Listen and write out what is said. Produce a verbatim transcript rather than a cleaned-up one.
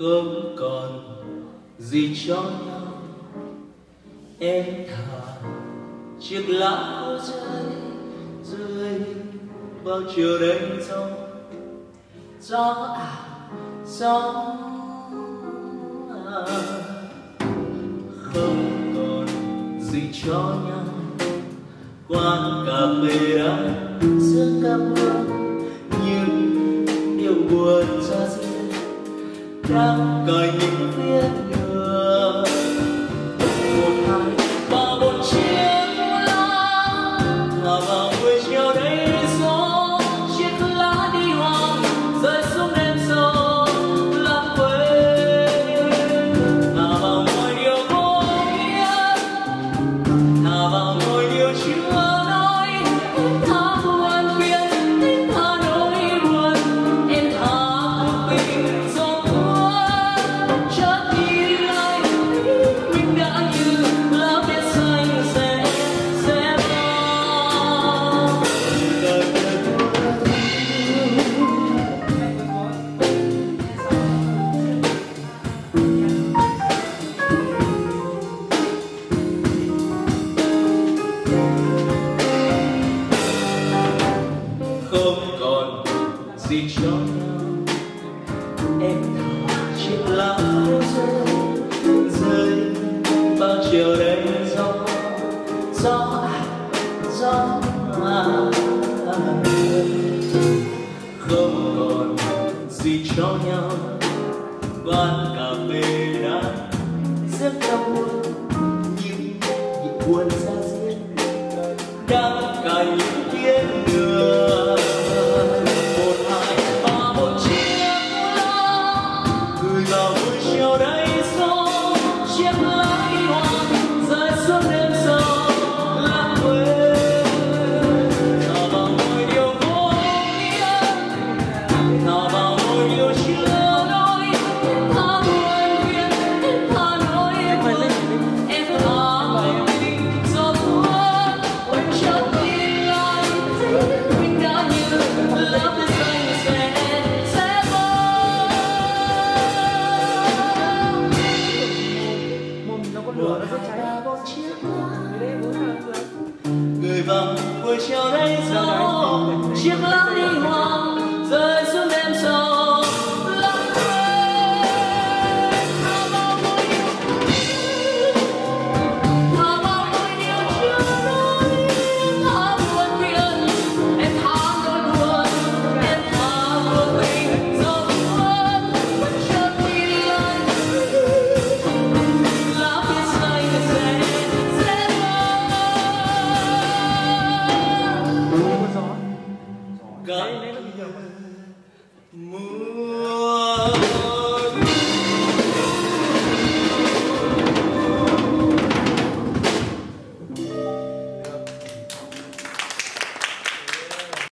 không còn gì cho nhau. Em thả chiếc lá rơi rơi vào chiều đánh gió. Gió à gió à, không còn gì cho nhau. Quán cà phê đã giữa cam hương, những điều buồn ra riêng đang cài những viết nhựa. Một hai ba bốn chiếc lá thả vào buổi chiều đầy gió. Chiếc lá đi hoang rơi xuống đêm sâu lãng quên. Thả vào mọi điều vô nghĩa, thả vào mọi điều chưa nói. Thả buồn phiền, thả nỗi buồn, em thả cuộc tình gió cuốn. Chợt nhìn lại mình đã như lá biết xanh sẽ sẽ bao đời không còn gì cho nhau. Em thả chiếc lá rơi rơi bao chiều đầy gió. Gió à gió à, không còn gì cho nhau. Quán cà phê đã rất đau buồn, những những buồn ra riêng đang cài những tiếng đưa. Một hai ba bốn chiếc lá gửi vào buổi chiều đầy gió. Chiếc lá đi hoang rơi xuống đêm sâu lãng quên. Thả vào mọi điều vô nghĩa, thả vào mọi điều chưa nói. Thả buồn phiền, thả nỗi buồn, em thả cuộc tình gió cuốn. Chợt nhìn lại mình đã như lá biết xanh sẽ sẽ bao. Một hai ba bốn chiếc lá gửi vào buổi chiều đầy gió. Chiếc lá đi hoang rơi xuống đêm sâu lãng quên. Thả vào mọi điều, thả vào mọi điều chưa nói. Thả buồn phiền, em thả nỗi buồn, em thả cuộc tình gió cuốn. Chợt nhìn lại lá biết xanh sẽ sẽ bao. Cánh mưa